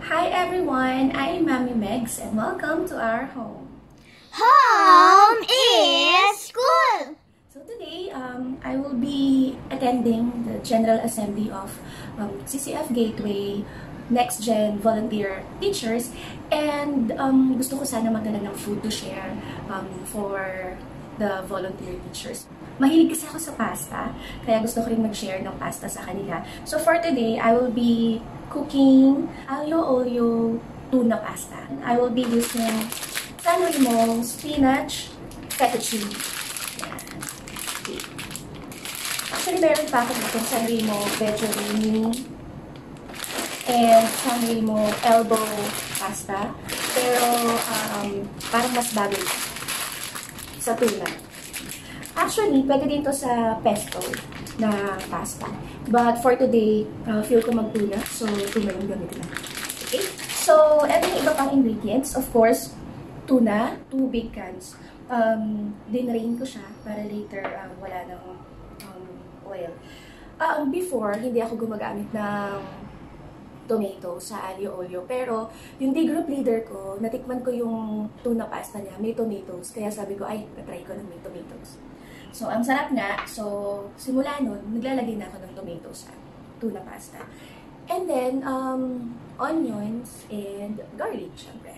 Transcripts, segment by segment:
Hi everyone, I'm Mami Megs and welcome to our home. Home is school! So today, I will be attending the General Assembly of CCF Gateway Next Gen Volunteer Teachers, and gusto ko sana magdala ng food to share for the volunteer teachers. Mahilig kasi ako sa pasta, kaya gusto ko rin mag-share ng pasta sa kanila. So for today, I will be cooking aglio olio tuna pasta. I will be using San Remo Spinach Fettuccine. Yan. Okay. Actually, meron pa ako dito San Remo Fettuccine and San Remo elbow pasta. Pero parang mas bagay sa tuna. Actually, pwede din to sa pesto na pasta. But for today, feel ko mag-tuna. So, tuna yung gamitin natin. Okay? So, eto yung iba pang ingredients. Of course, tuna, 2 big cans. Dinrain ko siya para later wala ng oil. Before, hindi ako gumagamit ng tomato sa aglio olio. Pero, yung day group leader ko, natikman ko yung tuna pasta niya, may tomatoes. Kaya sabi ko, ay, natry ko na may tomatoes. So, ang sarap nga. So, simula nun, naglalagay na ako ng tomatoes sa tuna pasta. And then, onions and garlic, syempre.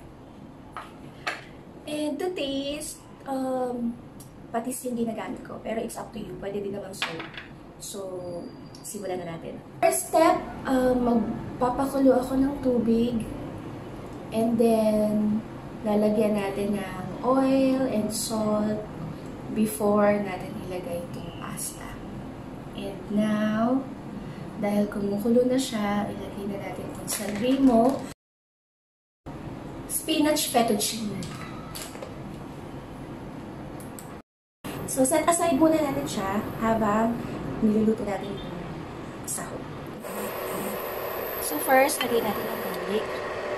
And to taste, patis yung ginagamit ko. Pero it's up to you. Pwede din naman salt. So, simulan na natin. First step, magpapakulo ako ng tubig. And then, lalagyan natin ng oil and salt before natin ilagay itong pasta. And now, dahil kumukulo na siya, ilagay na natin itong San Remo Spinach Fettuccine. So, set aside muna natin siya habang niluluto natin yung sahog. So, first, lagay natin ang garlic.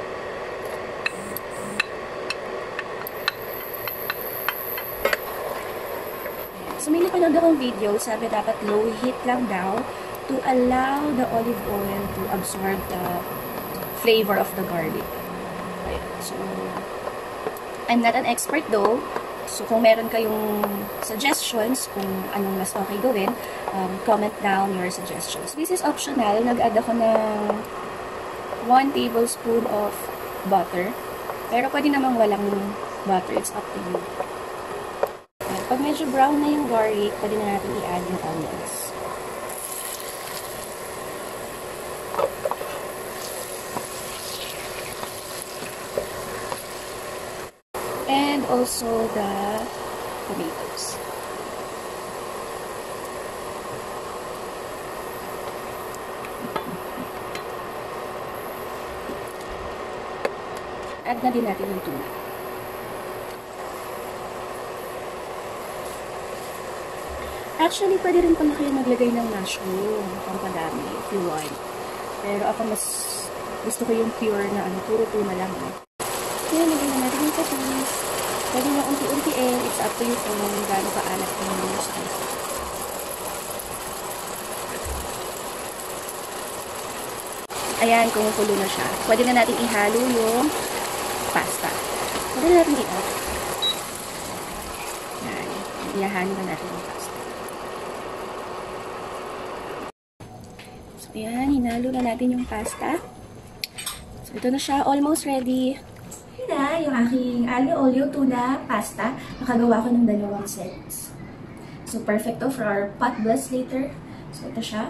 So, may napanood akong video, sabi dapat low heat lang daw to allow the olive oil to absorb the flavor of the garlic. Okay. So, I'm not an expert though. So, kung meron kayong suggestions kung anong mas okay gawin, comment down your suggestions. This is optional. Nag-add ako ng 1 tablespoon of butter. Pero pwede namang walang butter. It's up to you. Pag medyo brown na yung garlic, pwede na natin i-add yung onions. And also the tomatoes. Add na din natin yung tuna. Actually, pwede rin pala kayo maglagay ng mushroom, pampadami, if you want. Pero ako mas gusto ko yung pure na puro tuna lang. Kaya lagay na natin yung patis. Pwede na unti-untiin. It's up to you kung gaano kaalat yung gusto. Ayan, kumukulo na siya. Pwede na natin ihalo yung pasta. Pwede na natin i-off. Ayan, ihalo na natin yung pasta. Ayan, hinalo na natin yung pasta. So, ito na siya. Almost ready. Yun na, yung aking aglio olio tuna pasta. Nakagawa ko ng 2 sets. So, perfect to for our pot blast later. So, ito siya.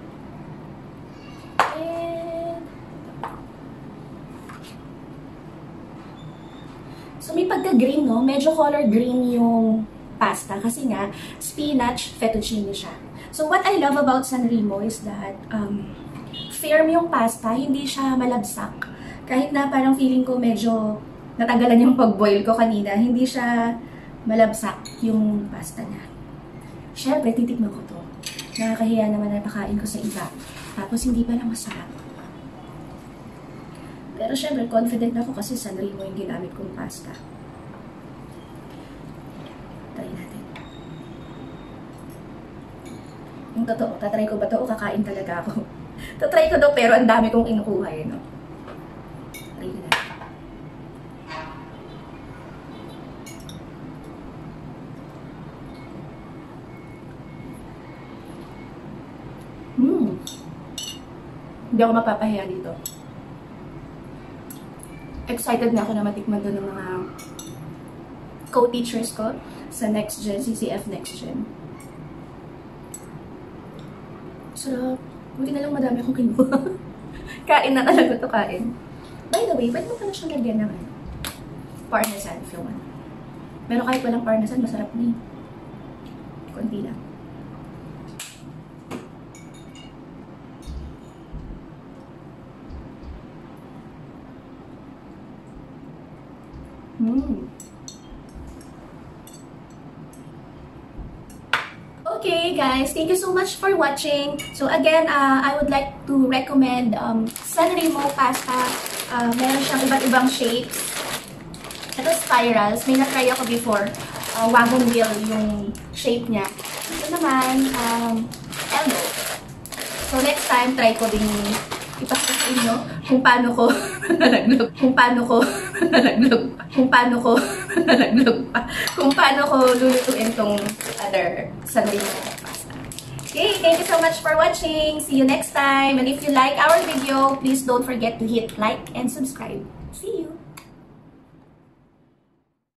And so, may pagka-green, no? Medyo color green yung pasta kasi nga, spinach fettuccine siya. So, what I love about San Remo is that firm yung pasta, hindi siya malabsak. Kahit na parang feeling ko medyo natagalan yung pag-boil ko kanina, hindi siya malabsak yung pasta niya. Siyempre, titikman ko to. Nakakahiya naman na pakain ko sa iba. Tapos, hindi pa na masarap. Pero siyempre, confident ako kasi San Remo yung ginamit kong pasta. Try natin. Yung totoo, tatry ko ba ito o kakain talaga ako? Tatry ko daw pero ang dami kong inukuha no? Hindi ako mapapahiya dito. Excited na ako na matikman doon ng mga co-teachers ko sa Next Gen, CCF Next Gen. Sarap. Buti na lang madami akong kinuha. Kain na talaga to, kain. By the way, pwede mo pa na siyang lagyan ng parmesan if you want. Pero kahit walang parmesan, masarap na eh. Konti lang. Okay guys, thank you so much for watching. So again, I would like to recommend San Remo pasta. Meron siyang iba't ibang shapes. Ito spirals. May na-try ako before. Wagon wheel yung shape niya. Ito naman, elbow. So next time, try ko din ipakita sa inyo kung paano ko nalaglag. Kung paano ko lulutuin tong other San Remo pasta. Okay, thank you so much for watching. See you next time. And if you like our video, please don't forget to hit like and subscribe. See you!